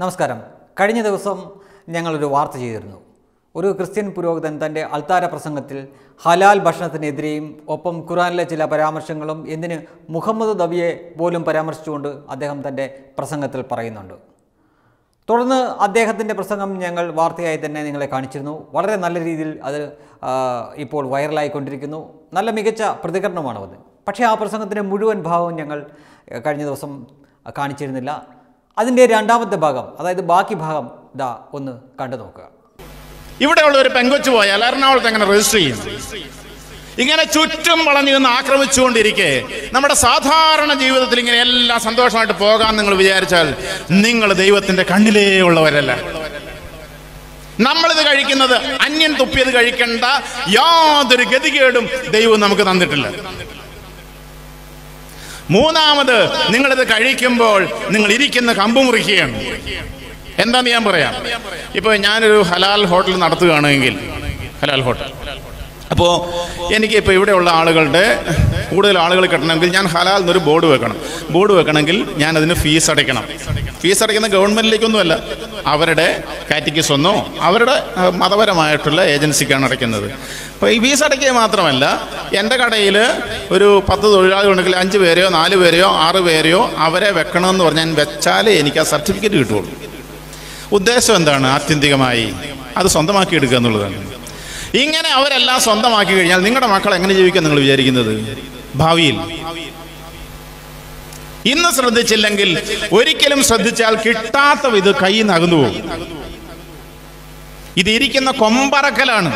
നമസ്കാരം. കഴിഞ്ഞ ദിവസം ഞങ്ങളൊരു വാർത്ത ചെയ്തിരുന്നു. ഒരു ക്രിസ്ത്യൻ പുരോഹിതൻ തൻ്റെ അൾത്താര പ്രസംഗത്തിൽ ഹലാൽ ഭക്ഷണത്തിനെതിരെയും ഒപ്പം ഖുറാനിലെ ചില പരാമർശങ്ങളും എന്തിന് മുഹമ്മദ് നബിയെ പോലും പരാമർശിച്ചുകൊണ്ട് അദ്ദേഹം തൻ്റെ പ്രസംഗത്തിൽ പറയുന്നുണ്ട്. തുടർന്ന് അദ്ദേഹത്തിൻ്റെ പ്രസംഗം ഞങ്ങൾ വാർത്തയായി തന്നെ നിങ്ങളെ കാണിച്ചിരുന്നു. വളരെ നല്ല രീതിയിൽ അത് ഇപ്പോൾ വൈറലായിക്കൊണ്ടിരിക്കുന്നു. നല്ല മികച്ച പ്രതികരണമാണ് അത്. പക്ഷേ ആ പ്രസംഗത്തിൻ്റെ മുഴുവൻ ഭാഗവും ഞങ്ങൾ കഴിഞ്ഞ ദിവസം കാണിച്ചിരുന്നില്ല. അതിൻ്റെ രണ്ടാമത്തെ ഭാഗം, അതായത് ബാക്കി ഭാഗം ഇതാ ഒന്ന് കണ്ടു നോക്കുക. ഇവിടെയുള്ള ഒരു പെങ്കൊച്ചു പോയാൽ എറണാകുളത്ത് എങ്ങനെ രജിസ്റ്റർ ചെയ്യും? ഇങ്ങനെ ചുറ്റും വളഞ്ഞു നിന്ന് ആക്രമിച്ചുകൊണ്ടിരിക്കെ നമ്മുടെ സാധാരണ ജീവിതത്തിൽ ഇങ്ങനെ എല്ലാം സന്തോഷമായിട്ട് പോകാൻ നിങ്ങൾ വിചാരിച്ചാൽ നിങ്ങൾ ദൈവത്തിന്റെ കണ്ണിലേ ഉള്ളവരല്ല. നമ്മളിത് കഴിക്കുന്നത് അന്യൻ തുപ്പിയത് കഴിക്കേണ്ട യാതൊരു ഗതികേടും ദൈവം നമുക്ക് തന്നിട്ടില്ല. മൂന്നാമത്, നിങ്ങളിത് കഴിക്കുമ്പോൾ നിങ്ങൾ ഇരിക്കുന്ന കമ്പ് മുറിക്കുകയാണ്. എന്താന്ന് ഞാൻ പറയാം. ഇപ്പൊ ഞാനൊരു ഹലാൽ ഹോട്ടൽ നടത്തുകയാണെങ്കിൽ, ഹലാൽ ഹോട്ടൽ, അപ്പോൾ എനിക്ക് ഇപ്പോൾ ഇവിടെയുള്ള ആളുകളുടെ കൂടുതൽ ആളുകൾ കിട്ടണമെങ്കിൽ ഞാൻ ഹലാൽ എന്നൊരു ബോർഡ് വെക്കണം. ബോർഡ് വെക്കണമെങ്കിൽ ഞാൻ അതിന് ഫീസ് അടയ്ക്കണം. ഫീസ് അടയ്ക്കുന്ന ഗവൺമെന്റിലേക്കൊന്നുമല്ല, അവരുടെ കാറ്റഗിസൊന്നോ അവരുടെ മതപരമായിട്ടുള്ള ഏജൻസിക്കാണ് അടയ്ക്കുന്നത്. അപ്പോൾ ഈ ഫീസ് അടയ്ക്കുക മാത്രമല്ല, എൻ്റെ കടയിൽ ഒരു 10 തൊഴിലാളികളുണ്ടെങ്കിൽ 5 പേരെയോ 4 പേരെയോ 6 പേരെയോ അവരെ വെക്കണമെന്ന് പറഞ്ഞാൽ ഞാൻ വെച്ചാലേ എനിക്ക് ആ സർട്ടിഫിക്കറ്റ് കിട്ടുള്ളൂ. ഉദ്ദേശം എന്താണ്? ആത്യന്തികമായി അത് സ്വന്തമാക്കി എടുക്കുക എന്നുള്ളതാണ്. ഇങ്ങനെ അവരെല്ലാം സ്വന്തമാക്കി കഴിഞ്ഞാൽ നിങ്ങളുടെ മക്കൾ എങ്ങനെ ജീവിക്കാൻ നിങ്ങൾ വിചാരിക്കുന്നത്? ഭാവിയിൽ ഇന്ന് ശ്രദ്ധിച്ചില്ലെങ്കിൽ ഒരിക്കലും ശ്രദ്ധിച്ചാൽ കിട്ടാത്ത ഇത് കയ്യിൽ നിന്ന് അകന്നു പോകും. ഇതിരിക്കുന്ന കൊമ്പറക്കലാണ്.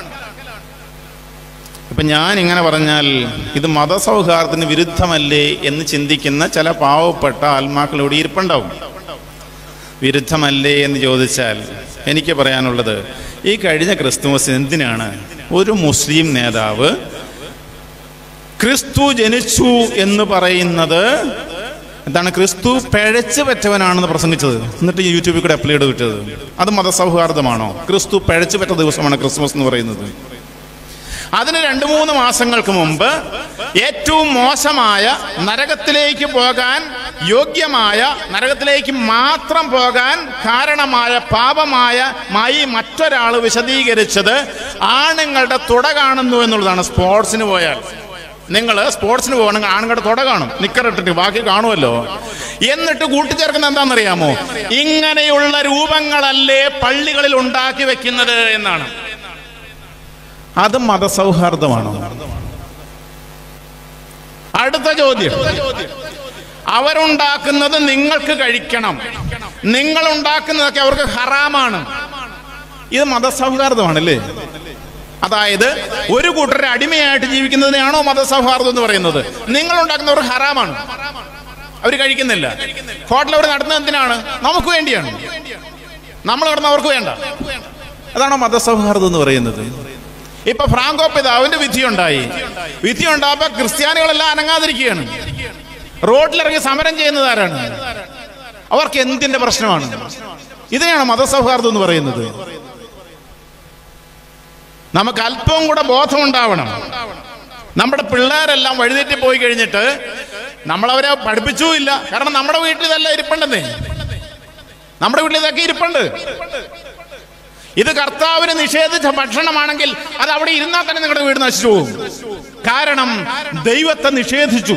ഇപ്പൊ ഞാൻ ഇങ്ങനെ പറഞ്ഞാൽ ഇത് മതസൗഹാർദ്ദത്തിന് വിരുദ്ധമല്ലേ എന്ന് ചിന്തിക്കുന്ന ചില പാവപ്പെട്ട ആത്മാക്കൾ ഇവിടെ ഇരിപ്പുണ്ടാവും. വിരുദ്ധമല്ലേ എന്ന് ചോദിച്ചാൽ എനിക്ക് പറയാനുള്ളത്, ഈ കഴിഞ്ഞ ക്രിസ്തുമസിന് എന്തിനാണ് ഒരു മുസ്ലിം നേതാവ് ക്രിസ്തു ജനിച്ചു എന്ന് പറയുന്നത് എന്താണ്, ക്രിസ്തു പിഴച്ചു പറ്റവനാണെന്ന് പ്രസംഗിച്ചത്, എന്നിട്ട് യൂട്യൂബിൽ കൂടെ അപ്ലോഡ് വിട്ടത്? അത് മതസൗഹാർദ്ദമാണോ? ക്രിസ്തു പിഴച്ചു പറ്റ ദിവസമാണ് ക്രിസ്മസ് എന്ന് പറയുന്നത്. അതിന് 2-3 മാസങ്ങൾക്ക് മുമ്പ് ഏറ്റവും മോശമായ, നരകത്തിലേക്ക് പോകാൻ യോഗ്യമായ, നരകത്തിലേക്ക് മാത്രം പോകാൻ കാരണമായ പാപമായ മറ്റൊരാൾ വിശദീകരിച്ചത് ആണുങ്ങളുടെ തുട കാണുന്നു എന്നുള്ളതാണ്. സ്പോർട്സിന് പോയാൽ, നിങ്ങൾ സ്പോർട്സിന് പോകണമെങ്കിൽ ആണുങ്ങളുടെ തുട കാണും, നിക്കറിട്ടിട്ട്, ബാക്കി കാണുമല്ലോ. എന്നിട്ട് കൂട്ടിച്ചേർക്കുന്ന എന്താണെന്നറിയാമോ? ഇങ്ങനെയുള്ള രൂപങ്ങളല്ലേ പള്ളികളിൽ ഉണ്ടാക്കി വെക്കുന്നത് എന്നാണ്. അത് മതസൗഹാർദ്ദമാണോ? അടുത്ത ചോദ്യം, അവരുണ്ടാക്കുന്നത് നിങ്ങൾക്ക് കഴിക്കണം, നിങ്ങൾ ഉണ്ടാക്കുന്നതൊക്കെ അവർക്ക് ഹറാമാണ്. ഇത് മതസൗഹാർദ്ദമാണല്ലേ? അതായത് ഒരു കൂട്ടരെ അടിമയായിട്ട് ജീവിക്കുന്നതിനെയാണോ മതസൗഹാർദ്ദം എന്ന് പറയുന്നത്? നിങ്ങൾ ഉണ്ടാക്കുന്നവർ ഹറാമാണ്, അവർ കഴിക്കുന്നില്ല. ഹോട്ടൽ അവർ നടത്തുന്നത് എന്തിനാണ്? നമുക്ക് വേണ്ടിയാണ്. നമ്മൾ നടന്ന അവർക്ക് വേണ്ട. അതാണോ മതസൗഹാർദ്ദം എന്ന് പറയുന്നത്? ഇപ്പൊ ഫ്രാങ്കോ പിതാവിന്റെ വിധിയുണ്ടായി. വിധിയുണ്ടായപ്പോ ക്രിസ്ത്യാനികളെല്ലാം അനങ്ങാതിരിക്കുകയാണ്. റോഡിലിറങ്ങി സമരം ചെയ്യുന്നത് ആരാണ്? അവർക്ക് എന്തിന്റെ പ്രശ്നമാണ്? ഇതിനെയാണ് മതസൗഹാർദ്ദം എന്ന് പറയുന്നത്? നമുക്ക് അല്പം കൂടെ ബോധമുണ്ടാവണം. നമ്മുടെ പിള്ളേരെല്ലാം വഴിതെറ്റി പോയി കഴിഞ്ഞിട്ട് നമ്മളവരെ പഠിപ്പിച്ചുമില്ല. കാരണം നമ്മുടെ വീട്ടിൽ ഇതെല്ലാം ഇരിപ്പുണ്ടെന്നേ, നമ്മുടെ വീട്ടിൽ ഇതൊക്കെ ഇരിപ്പുണ്ട്. ഇത് കർത്താവിന് നിഷേധിച്ച ഭക്ഷണമാണെങ്കിൽ അത് അവിടെ ഇരുന്നാൽ തന്നെ നിങ്ങളുടെ വീട് നശിച്ചു പോകും. കാരണം ദൈവത്തെ നിഷേധിച്ചു.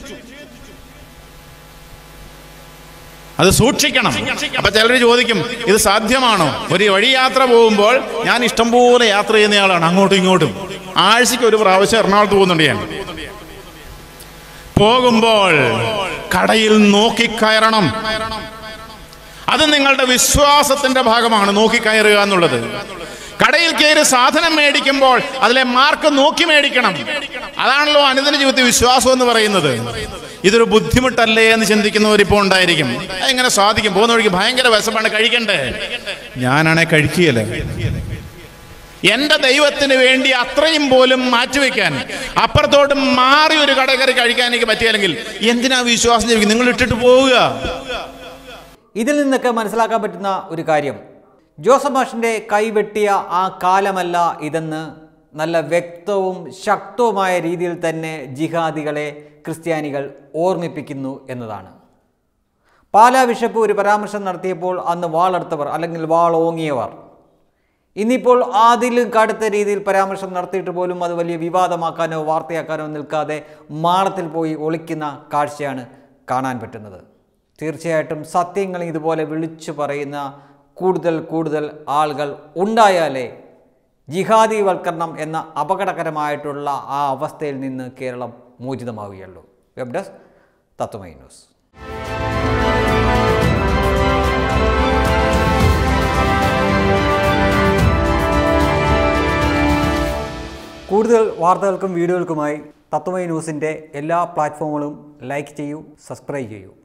അത് സൂക്ഷിക്കണം. അപ്പൊ ചിലർ ചോദിക്കും, ഇത് സാധ്യമാണോ? ഒരു വഴി യാത്ര പോകുമ്പോൾ, ഞാൻ ഇഷ്ടംപോലെ യാത്ര ചെയ്യുന്നയാളാണ്, അങ്ങോട്ടും ഇങ്ങോട്ടും. ആഴ്ചയ്ക്ക് ഒരു പ്രാവശ്യം എറണാകുളത്ത് പോകുന്നുണ്ട് ഞാൻ. പോകുമ്പോൾ കടയിൽ നോക്കിക്കയറണം. അത് നിങ്ങളുടെ വിശ്വാസത്തിന്റെ ഭാഗമാണ്, നോക്കിക്കയറുക എന്നുള്ളത്. കടയിൽ കയറി സാധനം മേടിക്കുമ്പോൾ അതിലെ മാർക്ക് നോക്കി മേടിക്കണം. അതാണല്ലോ അനുദിന ജീവിതത്തിൽ വിശ്വാസം എന്ന് പറയുന്നത്. ഇതൊരു ബുദ്ധിമുട്ടല്ലേ എന്ന് ചിന്തിക്കുന്നവരിപ്പോൾ ഉണ്ടായിരിക്കും. എങ്ങനെ സാധിക്കും? പോകുന്ന വഴിക്ക് ഭയങ്കര വിശപ്പാണ്, കഴിക്കണ്ടേ? ഞാനാണെ കഴിക്കുകയല്ല. എന്റെ ദൈവത്തിന് വേണ്ടി അത്രയും പോലും മാറ്റിവെക്കാൻ, അപ്പുറത്തോട്ട് മാറി ഒരു കട കയറി കഴിക്കാൻ എനിക്ക് പറ്റിയില്ലെങ്കിൽ എന്തിനാ വിശ്വാസം ജീവിക്കും? നിങ്ങൾ ഇട്ടിട്ട് പോവുക. ഇതിൽ നിന്നൊക്കെ മനസ്സിലാക്കാൻ പറ്റുന്ന ഒരു കാര്യം, ജോസഫ് മാഷിൻ്റെ കൈവെട്ടിയ ആ കാലമല്ല ഇതെന്ന് നല്ല വ്യക്തവും ശക്തവുമായ രീതിയിൽ തന്നെ ജിഹാദികളെ ക്രിസ്ത്യാനികൾ ഓർമ്മിപ്പിക്കുന്നു എന്നതാണ്. പാലാ ബിഷപ്പ് ഒരു പരാമർശം നടത്തിയപ്പോൾ അന്ന് വാളെടുത്തവർ അല്ലെങ്കിൽ വാളോങ്ങിയവർ ഇന്നിപ്പോൾ അതിലും കടുത്ത രീതിയിൽ പരാമർശം നടത്തിയിട്ട് പോലും അത് വലിയ വിവാദമാക്കാനോ വാർത്തയാക്കാനോ നിൽക്കാതെ മാളത്തിൽ പോയി ഒളിക്കുന്ന കാഴ്ചയാണ് കാണാൻ പറ്റുന്നത്. തീർച്ചയായിട്ടും സത്യങ്ങൾ ഇതുപോലെ വിളിച്ചു പറയുന്ന കൂടുതൽ ആളുകൾ ഉണ്ടായാലേ ജിഹാദിവൽക്കരണം എന്ന അപകടകരമായിട്ടുള്ള ആ അവസ്ഥയിൽ നിന്ന് കേരളം മോചിതമാവുകയുള്ളൂ. Web desk Tattvamayi news. കൂടുതൽ വാർത്തകൾക്കും വീഡിയോകൾക്കുമായി തത്വമയി ന്യൂസിൻ്റെ എല്ലാ പ്ലാറ്റ്ഫോമുകളും ലൈക്ക് ചെയ്യൂ, സബ്സ്ക്രൈബ് ചെയ്യൂ.